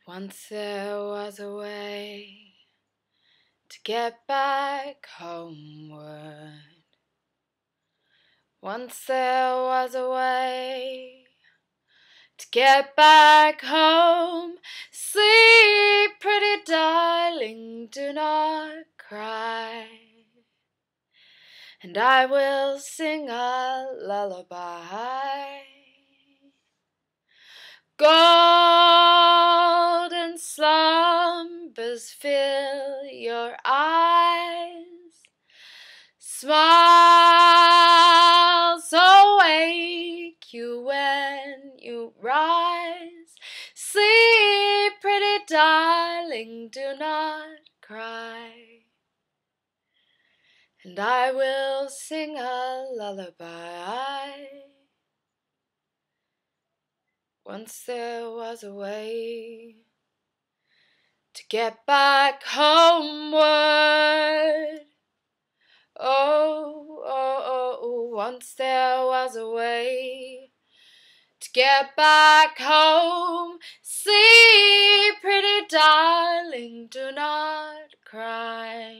Once there was a way to get back homeward. Once there was a way to get back home. Sleep, pretty darling, do not cry, and I will sing a lullaby. Golden slumbers fill your eyes, smiles awake you when you rise. Sleep, pretty darling, do not cry, and I will sing a lullaby. Once there was a way to get back homeward. Oh, oh, oh, once there was a way to get back home. Sleep, pretty darling, do not cry,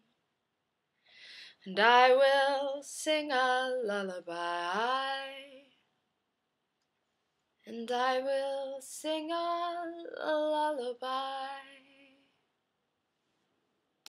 and I will sing a lullaby. And I will sing a lullaby.